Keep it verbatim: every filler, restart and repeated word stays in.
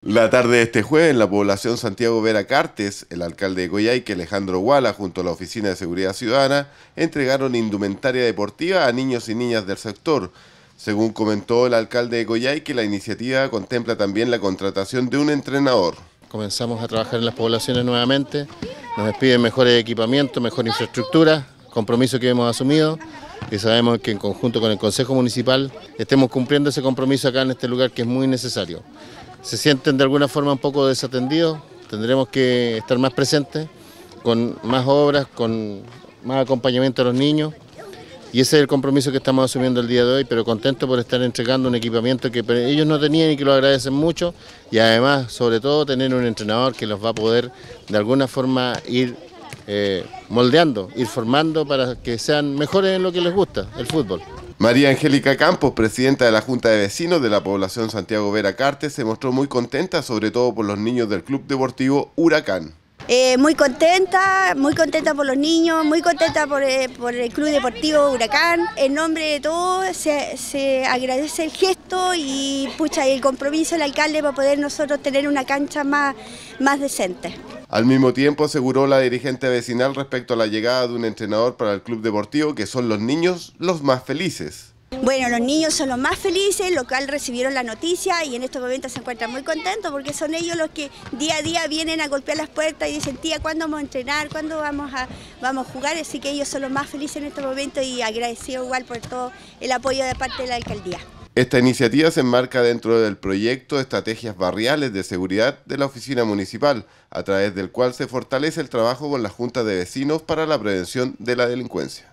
La tarde de este jueves, en la población Santiago Vera Cartes, el alcalde de Coyhaique, Alejandro Guala, junto a la Oficina de Seguridad Ciudadana, entregaron indumentaria deportiva a niños y niñas del sector. Según comentó el alcalde de Coyhaique, la iniciativa contempla también la contratación de un entrenador. Comenzamos a trabajar en las poblaciones nuevamente, nos piden mejores equipamientos, mejor infraestructura, compromiso que hemos asumido y sabemos que en conjunto con el Consejo Municipal estemos cumpliendo ese compromiso acá en este lugar que es muy necesario. Se sienten de alguna forma un poco desatendidos, tendremos que estar más presentes, con más obras, con más acompañamiento a los niños, y ese es el compromiso que estamos asumiendo el día de hoy, pero contento por estar entregando un equipamiento que ellos no tenían y que lo agradecen mucho, y además, sobre todo, tener un entrenador que los va a poder de alguna forma ir eh, moldeando, ir formando para que sean mejores en lo que les gusta, el fútbol. María Angélica Campos, presidenta de la Junta de Vecinos de la población Santiago Vera Cartes, se mostró muy contenta, sobre todo por los niños del Club Deportivo Huracán. Eh, muy contenta, muy contenta por los niños, muy contenta por, eh, por el Club Deportivo Huracán. En nombre de todos se, se agradece el gesto y pucha, el compromiso del alcalde para poder nosotros tener una cancha más, más decente. Al mismo tiempo aseguró la dirigente vecinal respecto a la llegada de un entrenador para el Club Deportivo que son los niños los más felices. Bueno, los niños son los más felices, los cuales recibieron la noticia y en estos momentos se encuentran muy contentos porque son ellos los que día a día vienen a golpear las puertas y dicen, tía, ¿cuándo vamos a entrenar? ¿Cuándo vamos a, vamos a jugar? Así que ellos son los más felices en estos momentos y agradecido igual por todo el apoyo de parte de la alcaldía. Esta iniciativa se enmarca dentro del proyecto Estrategias Barriales de Seguridad de la Oficina Municipal, a través del cual se fortalece el trabajo con las juntas de vecinos para la prevención de la delincuencia.